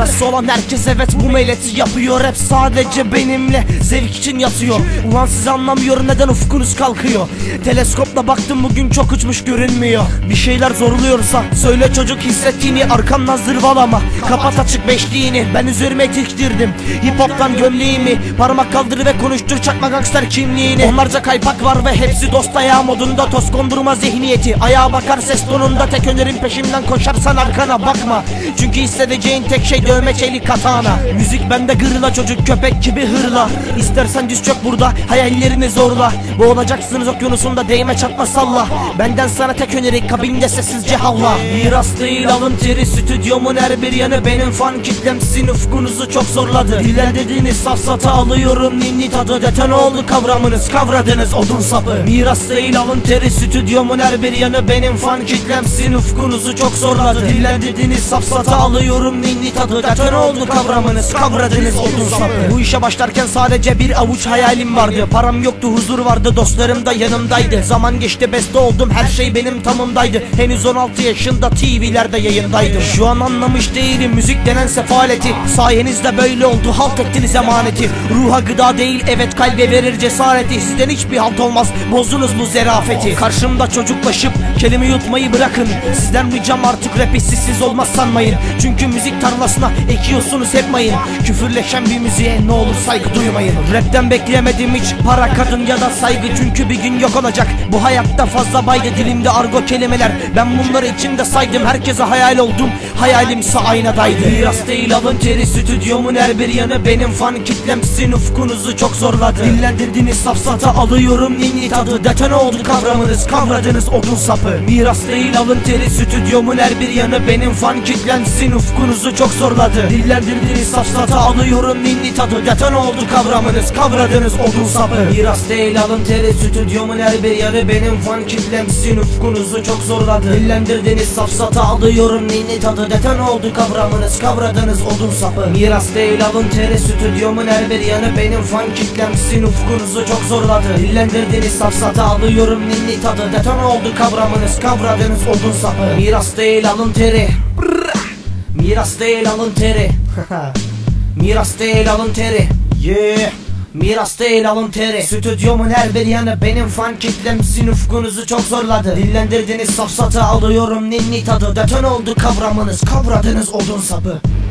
Parası olan herkes evet bu meleti yapıyor. Hep sadece benimle zevk için yatıyor. Ulan siz anlamıyor neden ufkunuz kalkıyor. Teleskopla baktım bugün çok uçmuş görünmüyor. Bir şeyler zorluyorsa söyle çocuk hissettiğini, arkamdan zırvalama. Kapat açık beşliğini, ben üzerime tiktirdim hip hop'tan gömleğimi. Parmak kaldır ve konuştur çakma gangster kimliğini. Onlarca kaypak var ve hepsi dost ayağı modunda. Toz kondurma zihniyeti, ayağa bakar ses tonunda. Tek önerim peşimden koşarsan arkana bakma. Çünkü hissedeceğin tek şey dövme çelik katana. Müzik bende gırla çocuk köpek gibi hırla. İstersen diz çök burada hayallerini zorla. Boğulacaksınız okyanusunda değme çatma salla. Benden sana tek öneri kabinde sessizce havla. Miras değil alın teri, stüdyomun her bir yanı benim fan kitlem. Sizin ufkunuzu çok zorladı. Diller dediğiniz safsata alıyorum ninni tadı. Detone oldu kavramınız, kavradınız odun sapı. Miras değil alın teri, stüdyomun her bir yanı benim fan kitlem. Sizin ufkunuzu çok zorladı. Diller dediğiniz safsata alıyorum ninni tadı. Detone oldu kavramınız, kavradınız odun sapı. Bu işe başlarken sadece bir avuç hayalim vardı. Param yoktu, huzur vardı, dostlarım da yanımdaydı. Zaman geçti, beste oldum, her şey benim tamımdaydı. Henüz 16 yaşında TV'lerde yayındaydım. Şu an anlamış değilim müzik denen sefaleti. Sayenizde böyle oldu, halt ettiniz emaneti. Ruha gıda değil evet kalbe verir cesareti. Sizden hiçbir halt olmaz, bozdunuz bu zerafeti. Karşımda çocuklaşıp kelime yutmayı bırakın. Sizden ricam artık rap siz olmaz sanmayın. Çünkü müzik tarlasına ekiyorsunuz hep mayın. Küfürleşen bir müziğe ne olur saygı duymayın. Rapten beklemedim hiç para, kadın ya da saygı. Çünkü bir gün yok olacak bu hayatta fazla baydı. Dilimde argo kelimeler, ben bunları içimde saydım. Herkese hayal oldum, hayalimse aynadaydı. Miras değil alın teri, stüdyomun her bir yanı benim fan kitlem. Sizin ufkunuzu çok zorladı. Dillendirdiniz safsata alıyorum ninni tadı. Detone oldu kavramınız, kavradınız odun sapı. Miras değil alın teri, stüdyomun her bir yanı benim fan kitlem. Sizin ufkunuzu çok zorladı. Dillendirdiniz safsata alıyorum ninni tadı. Detone oldu kavramınız, kavradınız odun sapı. Miras değil alın teri, stüdyomun her bir yanı benim fan kitlem. Sizin ufkunuzu çok zorladı. Dillendirdiniz safsata alıyorum ninni tadı. Detone oldu kavramınız, kavradınız odun sapı. Miras değil alın teri, stüdyomun her bir yanı benim fan kitlem. Sizin ufkunuzu çok zorladı. Dillendirdiniz safsata alıyorum ninni tadı. Detone oldu kavramınız, kavradınız odun sapı. Miras değil alın teri. Miras değil alın teri. Miras değil alın teri. Yeah. Miras değil alın teri, stüdyomun her bir yanı benim fan kitlem. Sizin ufkunuzu çok zorladı. Dillendirdiniz safsata alıyorum ninni tadı. Detone oldu kavramınız, kavradınız odun sapı.